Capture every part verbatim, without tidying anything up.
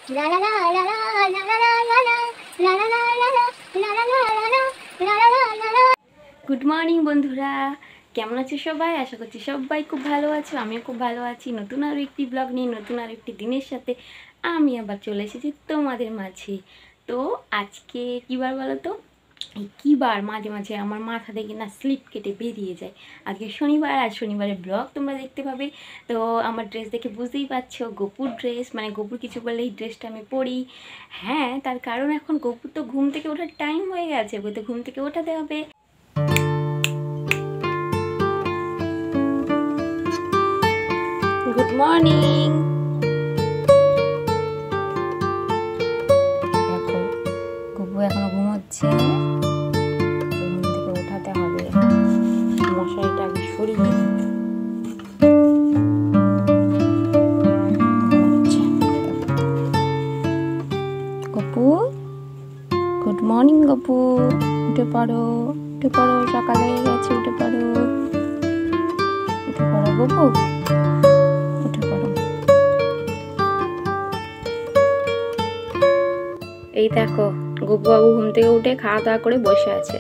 Good morning বন্ধুরা, কেমন আছো সবাই? আশা করছি সবাই খুব ভালো আছো, আমিও খুব ভালো আছি। নতুন আরও একটি ব্লগ নিয়ে নতুন আরও একটি দিনের সাথে আমি আবার চলে এসেছি তোমাদের মাঝে। তো আজকে কী বার বলো তো? এই কী বার মাঝে মাঝে আমার মাথা থেকে না স্লিপ কেটে বেরিয়ে যায়। আজকে শনিবার, আর শনিবারের ব্লগ তোমরা দেখতে পাবে। তো আমার ড্রেস দেখে বুঝতেই পারছো, গপুর ড্রেস, মানে গপুর কিছু বললে এই ড্রেসটা আমি পরি। হ্যাঁ, তার কারণ এখন গপুর তো ঘুম থেকে ওঠার টাইম হয়ে গেছে, ওকে তো ঘুম থেকে ওঠাতে হবে। Good morning. দেখো গপু এখনো ঘুমোচ্ছে, ঘুম থেকে ওঠাতে হবে। মশারিটা আগে সরিয়ে গপু, গুড মর্নিং গপু, উঠে পড়ো, উঠে পড়ো, সকাল হয়ে গেছে, উঠে পড়ো, উঠে পড়ো গপু, উঠে পড়ো। এই দেখো গপু বাবু ঘুম থেকে উঠে খাওয়া দাওয়া করে বসে আছে।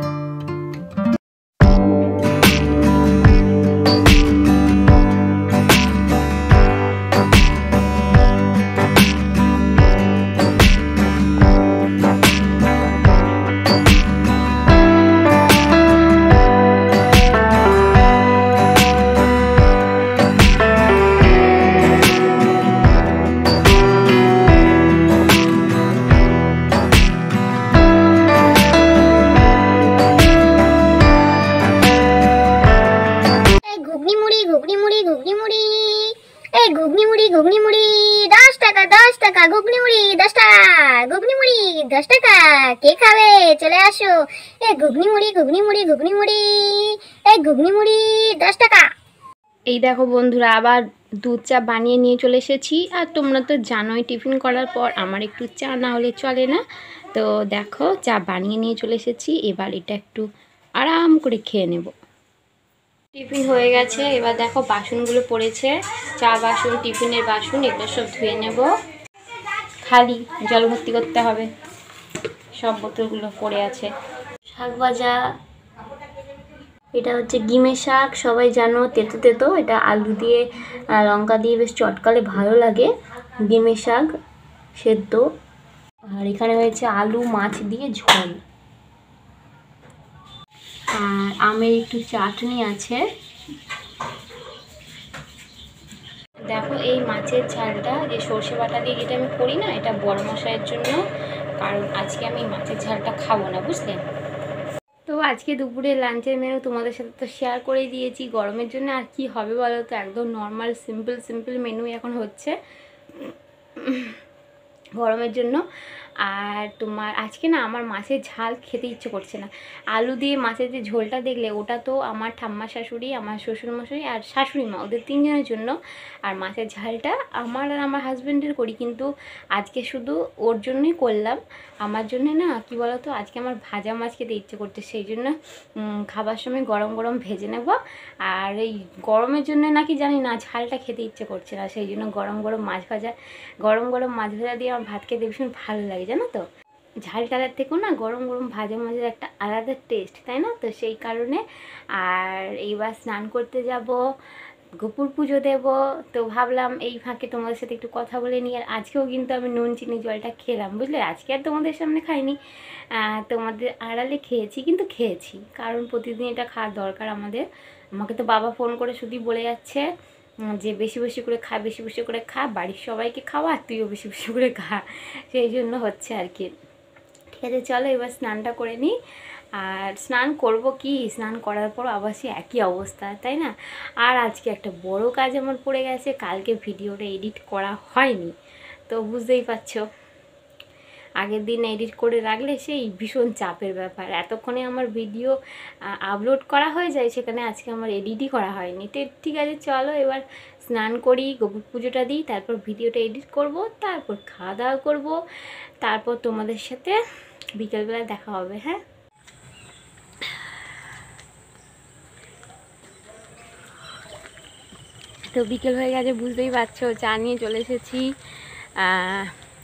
ঘুগনি মুড়ি ঘুগনি মুড়ি দশ টাকা, দশ টাকা ঘুগনি মুড়ি দশ টাকা, ঘুগনি মুড়ি দশ টাকা, কে খাবে চলে আসো। এ ঘুগনি মুড়ি ঘুগনি মুড়ি ঘুগনি মুড়ি, এই ঘুগনি মুড়ি দশ টাকা। এই দেখো বন্ধুরা, আবার দুধ চা বানিয়ে নিয়ে চলে এসেছি। আর তোমরা তো জানোই টিফিন করার পর আমার একটু চা না হলে চলে না। তো দেখো চা বানিয়ে নিয়ে চলে এসেছি, এবার এটা একটু আরাম করে খেয়ে নেব। টিফিন হয়ে গেছে, এবার দেখো বাসনগুলো পড়েছে, চা বাসন, টিফিনের বাসন, এগুলো সব ধুয়ে নেব। খালি জল ভর্তি করতে হবে, সব বোতলগুলো পড়ে আছে। শাক ভাজা, এটা হচ্ছে গিমে শাক, সবাই জানো তেতো তেতো, এটা আলু দিয়ে লঙ্কা দিয়ে বেশ চটকালে ভালো লাগে। গিমে শাক সেদ্ধ। আর এখানে হয়েছে আলু মাছ দিয়ে ঝোল, আর আমের একটু চাটনি আছে। দেখো এই মাছের ঝালটা, যে সর্ষে বাটা দিয়ে যেটা আমি করি না, এটা বড় মশাইয়ের জন্য, কারণ আজকে আমি মাছের ঝালটা খাবো না, বুঝলে। তো আজকে দুপুরে লাঞ্চের মেনু তোমাদের সাথে তো শেয়ার করে দিয়েছি। গরমের জন্য আর কি হবে বলো তো, একদম নর্মাল সিম্পল সিম্পল মেনু এখন হচ্ছে গরমের জন্য। আর তোমার আজকে না আমার মাছের ঝাল খেতে ইচ্ছে করছে না। আলু দিয়ে মাছের যে ঝোলটা দেখলে, ওটা তো আমার ঠাম্মা শাশুড়ি, আমার শ্বশুরমশাই আর শাশুড়ি মা, ওদের তিনজনের জন্য। আর মাছের ঝালটা আমার আর আমার হাজব্যান্ডের করি, কিন্তু আজকে শুধু ওর জন্যই করলাম। আমার জন্য না কি বলো তো, আজকে আমার ভাজা মাছ খেতে ইচ্ছে করছে, সেই জন্য খাবার সময় গরম গরম ভেজে নেব। আর এই গরমের জন্য নাকি জানি না ঝালটা খেতে ইচ্ছে করছে না, সেই জন্য গরম গরম মাছ ভাজা, গরম গরম মাছ ভাজা দিয়ে আমার ভাত খেতে ভীষণ ভালো লাগে, জানো তো। ঝাল টালার থেকেও না গরম গরম ভাজা মাছের একটা আলাদা টেস্ট, তাই না? তো সেই কারণে। আর এইবার স্নান করতে যাব, গোপুর পুজো দেব, তো ভাবলাম এই ফাঁকে তোমাদের সাথে একটু কথা বলে নিই। আর আজকেও কিন্তু আমি নুন চিনি জলটা খেলাম, বুঝলে। আজকে আর তোমাদের সামনে খাইনি, তোমাদের আড়ালে খেয়েছি, কিন্তু খেয়েছি কারণ প্রতিদিন এটা খাওয়ার দরকার আমাদের। আমাকে তো বাবা ফোন করে শুধুই বলে যাচ্ছে যে বেশি বেশি করে খা, বেশি বেশি করে খা, বাড়ির সবাইকে খাওয়া, আর তুইও বেশি বেশি করে খা, সেই জন্য হচ্ছে আর কি। ঠিক আছে, চলো এবার স্নানটা করে নিই। আর স্নান করব কি, স্নান করার পর আবার সে একই অবস্থা, তাই না? আর আজকে একটা বড় কাজ আমার পড়ে গেছে, কালকে ভিডিওটা এডিট করা হয়নি, তো বুঝতেই পারছো। আগের দিন এডিট করে রাখলে সেই ভীষণ চাপের ব্যাপার, এতক্ষণে আমার ভিডিও আপলোড করা হয়ে যায়, সেখানে আজকে আমার এডিটই করা হয়নি। তো ঠিক আছে, চলো এবার স্নান করি, গোপুর পুজোটা দিই, তারপর ভিডিওটা এডিট করব, তারপর খাওয়া দাওয়া করবো, তারপর তোমাদের সাথে বিকেলবেলা দেখা হবে। হ্যাঁ, তো বিকেল হয়ে গেছে, বুঝতেই পারছো, চা নিয়ে চলে এসেছি।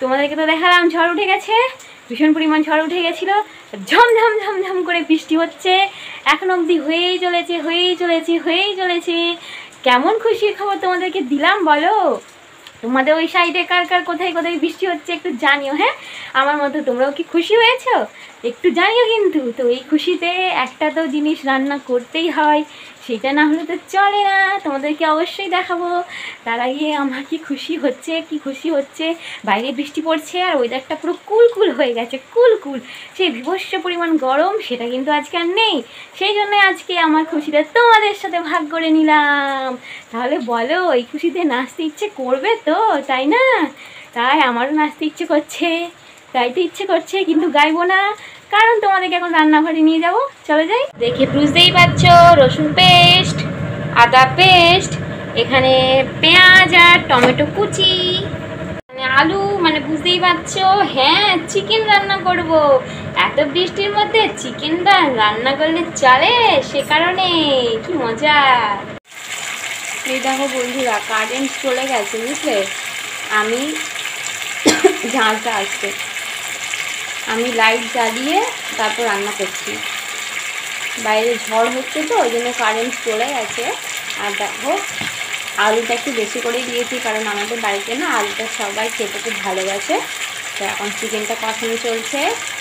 তোমাদেরকে তো দেখালাম ঝড় উঠে গেছে, ভীষণ পরিমাণ ঝড় উঠে গেছিলো, ঝমঝম ঝমঝম করে বৃষ্টি হচ্ছে, এখন অবধি হয়েই চলেছে হয়েই চলেছে হয়েই চলেছে। কেমন খুশির খবর তোমাদেরকে দিলাম বলো? তোমাদের ওই সাইডে কার কার কোথায় কোথায় বৃষ্টি হচ্ছে একটু জানিও। হ্যাঁ, আমার মতো তোমরাও কি খুশি হয়েছো একটু জানিও কিন্তু। তো এই খুশিতে একটা তো জিনিস রান্না করতেই হয়, সেটা না হলে তো চলে না, তোমাদেরকে অবশ্যই দেখাবো। তার আগে আমার কি খুশি হচ্ছে কি খুশি হচ্ছে, বাইরে বৃষ্টি পড়ছে আর ওয়েদারটা পুরো কুল কুল হয়ে গেছে, কুল কুল। সেই বিভৎস পরিমাণ গরম সেটা কিন্তু আজকে আর নেই, সেই জন্য আজকে আমার খুশিটা তোমাদের সাথে ভাগ করে নিলাম। তাহলে বলো, এই খুশিতে নাচতে ইচ্ছে করবে তো, তাই না? তাই আমারও নাচতে ইচ্ছে করছে, গাইতে ইচ্ছে করছে, কিন্তু গাইবো না, কারণ তোমাদেরকে এখন রান্নাঘরে নিয়ে যাবো। চলে যাই। দেখে বুঝতেই পারছো, রসুন পেস্ট, আদা পেস্ট, এখানে পেঁয়াজ আর টমেটো কুচি, মানে আলু, মানে বুঝতেই পারছো। হ্যাঁ, চিকেন রান্না করব। এত বৃষ্টির মধ্যে চিকেন রান্না করলে চলে, সে কারণে কি মজা। এই দেখো বন্ধুরা, কারেন্ট চলে গেছে বুঝলে, আমি ঝাঁঝটা আসছে, আমি লাইট জ্বালিয়ে তারপর রান্না করছি। বাইরে ঝড় হচ্ছে তো ওই জন্য কারেন্ট চলে গেছে। আর দেখো আলুটা একটু বেশি করেই দিয়েছি, কারণ আমাদের বাড়িতে না আলুটা সবাই খেতে খুব ভালোবাসে। তো এখন চিকেনটা কষানো চলছে।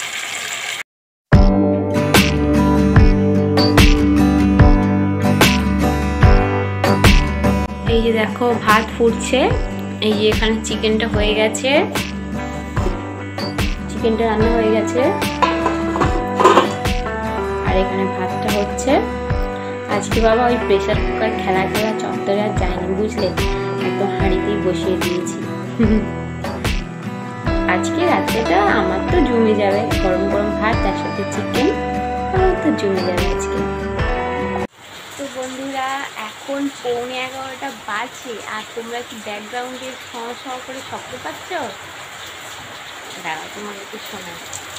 এই যে দেখো ভাত ফুটছে, এই যে এখানে চিকেনটা হয়ে গেছে, চিকেনটা রান্না হয়ে গেছে, আর এখানে ভাতটা হচ্ছে। আজকে বাবা ওই প্রেসার কুকার খেলা খেলা চত্বরে আর যায়নি বুঝলে, একদম হাঁড়িতেই বসিয়ে দিয়েছি। আজকে রাত্রেটা আমার তো জমে যাবে, গরম গরম ভাত তার সাথে চিকেন, আমার তো জমে যাবে আজকে। তো বন্ধুরা, এখন পৌনে এগারোটা বাজে, আর তোমরা কি ব্যাকগ্রাউন্ডে ছ ছ করে শব্দ পাচ্ছ? দাঁড়াও তোমাদেরকে শোনা।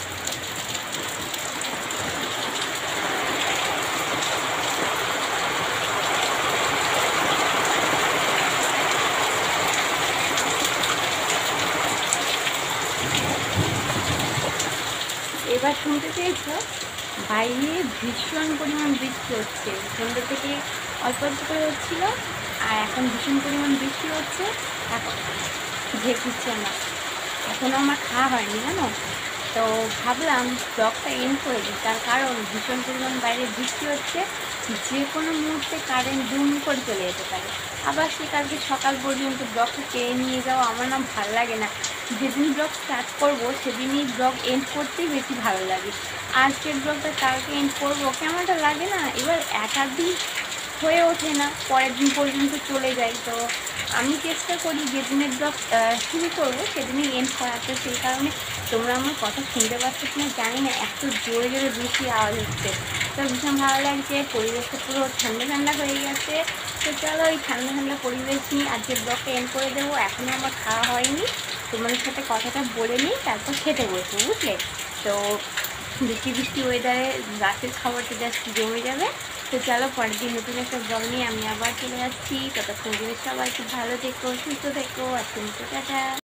এবার শুনতে পেয়েছো, বাইরে ভীষণ পরিমাণ বৃষ্টি হচ্ছে, সন্ধ্যা থেকে অল্প অল্প করে হচ্ছিল, আর এখন ভীষণ পরিমাণ বৃষ্টি হচ্ছে। এখন ঝেঁকুচ্ছে আমার, এখনও আমার খাওয়া হয়নি জানো। তো ভাবলাম ব্লগটা এন্ড করে দিই, তার কারণ ভীষণ পরিমাণ বাইরে বৃষ্টি হচ্ছে, যে কোনো মুহূর্তে কারেন্ট দুম করে চলে যেতে পারে। আবার সে কালকে সকাল পর্যন্ত ব্লগটা টেনে নিয়ে যাওয়া আমার না ভালো লাগে না। যেদিন ব্লগ স্টার্ট করবো সেদিনই ব্লগ এন্ড করতেই বেশি ভালো লাগে। আজকের ব্লগটা কালকে এন্ড করবো কেমনটা লাগে না, এবার একাধিক হয়ে ওঠে না, পরের দিন পর্যন্ত চলে যায়। তো আমি চেষ্টা করি যেদিনের ব্লগ শুরু করবো সেদিনই এন্ড করাতে, সেই কারণে তোমরা আমার কথা শুনতে পাচ্ছ কিনা জানি না, এত জোরে জোরে বৃষ্টি আওয়াজ হচ্ছে। তো ভীষণ ভালো লাগছে, পরিবেশটা পুরো ঠান্ডা ঠান্ডা হয়ে গেছে। তো চলো এই ঠান্ডা ঠান্ডা পরিবেশ নিয়ে আজকের ব্লগটা এন্ড করে দেবো। এখনও আমার খাওয়া হয়নি, তোমাদের সাথে কথাটা বলে নিই, তারপর খেতে বসবো বুঝলে। তো বৃষ্টি বৃষ্টি ওয়েদারে রাতের খাবারটা জাস্ট জমে যাবে। তো চলো পরের দিন নতুন একটা ব্লগ নিয়ে আমি আবার চলে যাচ্ছি। ততক্ষণ সবাই খুব ভালো থেকো, সুস্থ থেকো, আর তুমি তো টাটা।